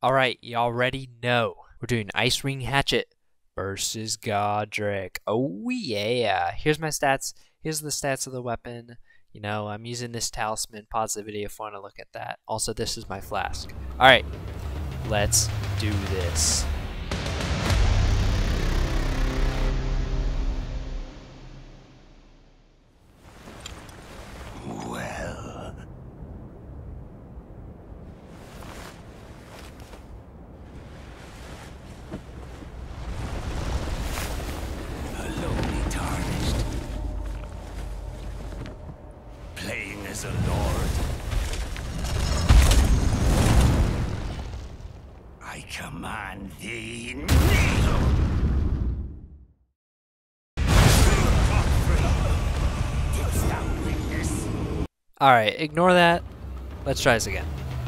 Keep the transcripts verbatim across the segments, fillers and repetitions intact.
Alright, you already know. We're doing Icerind Hatchet versus Godrick. Oh yeah. Here's my stats. Here's the stats of the weapon. You know, I'm using this talisman. Pause the video if you want to look at that. Also, this is my flask. Alright, let's do this. Well, alone tarnished, playing as a lord. I command thee, kneel! Didst thou witness? Alright, ignore that. Let's try this again.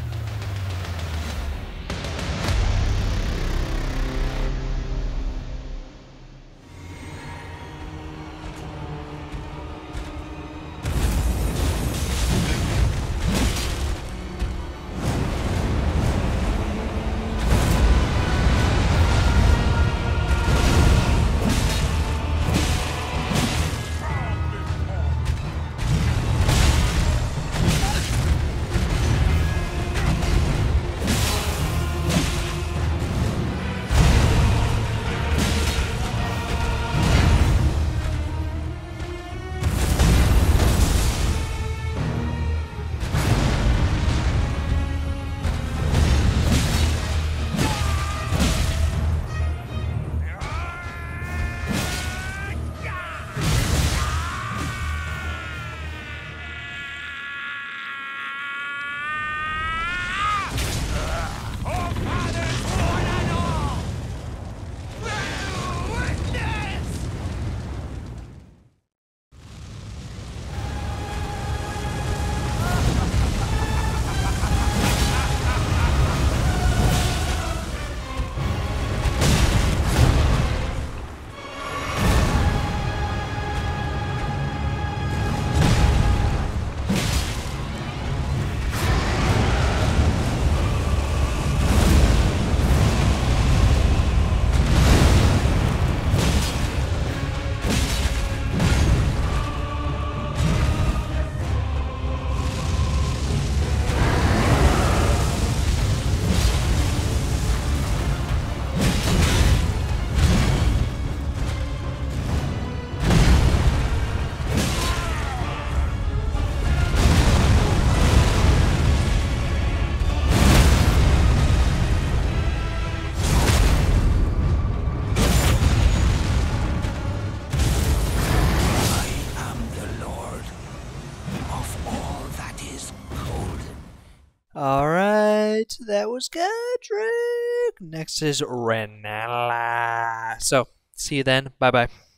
Alright, that was Godrick. Next is Renala. So, see you then. Bye bye.